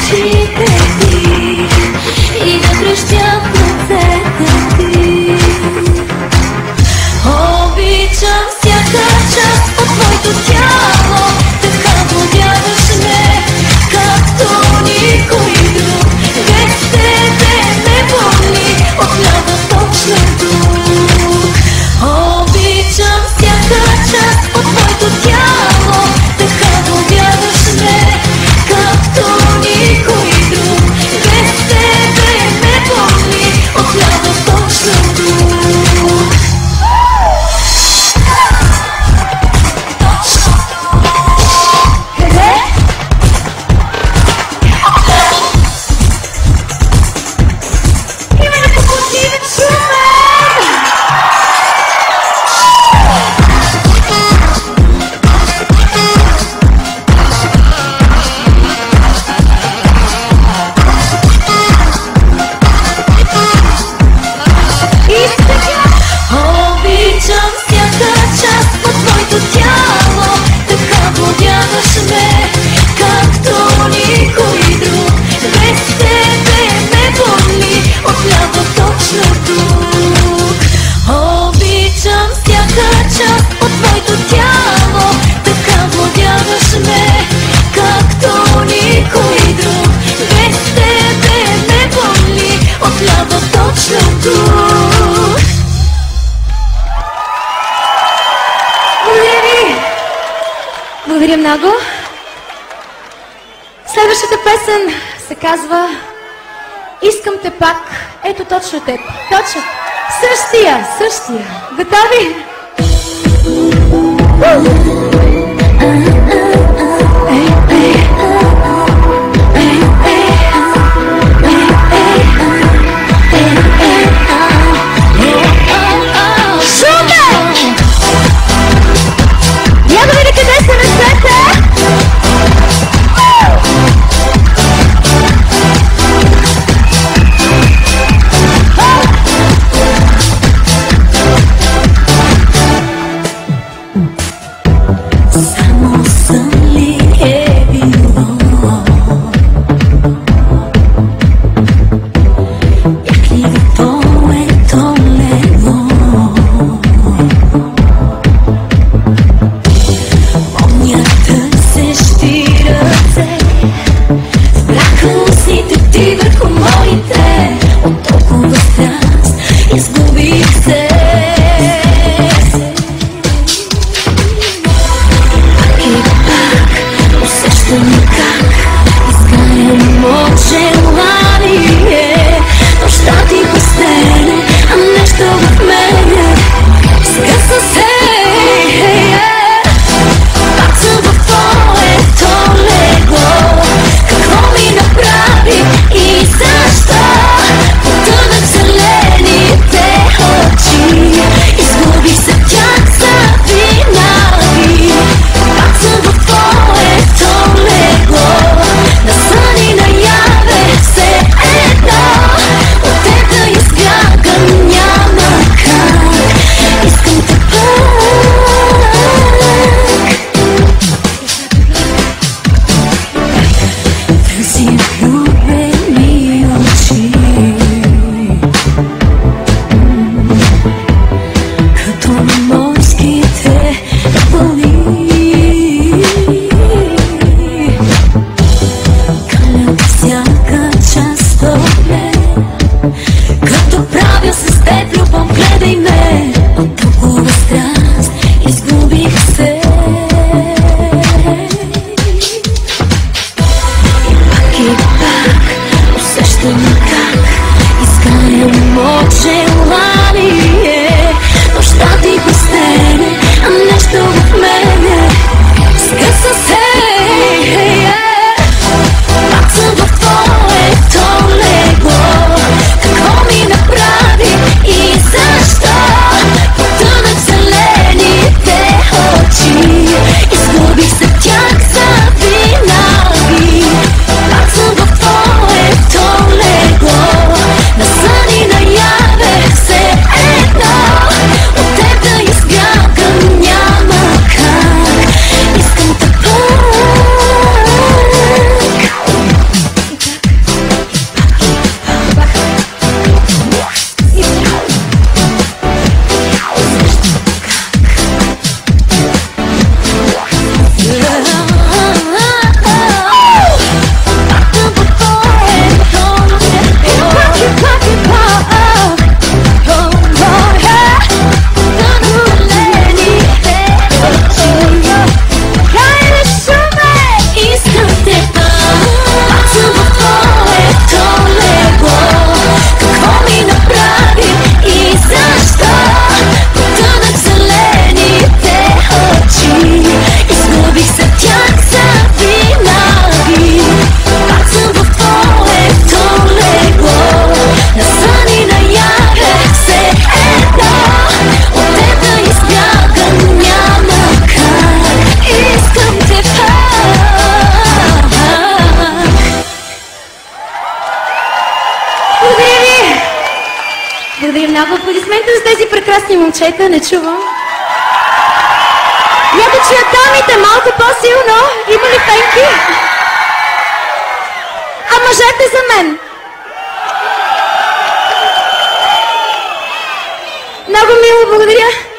очите ти и да трещят ръцете ти. Обичам всяка част от твоето тяло, така водяваш ме, както никой друг. Без тебе ме боли отляво точно тук. Обичам всяка част от твоето тяло, така водяваш ме, както никой друг. Без тебе ме боли отляво точно тук. Обичам всяка част от твоето тяло, така водяваш ме, както никой друг. Без тебе ме боли отляво точно тук. Обичам всяка част от твоето тяло, така водяваш ме, както никой друг. Без тебе ме боли отляво точно тук. Благодаря много. Следващата песен се казва "Искам те пак". Ето точно теб. Точно. Същия. Готови? Пак Благодаря много. Аплодисменти за тези прекрасни момчета. Не чувам. Я да чуя дамите малко по-силно. Има ли фенки? А мъжете за мен? Много мило, благодаря.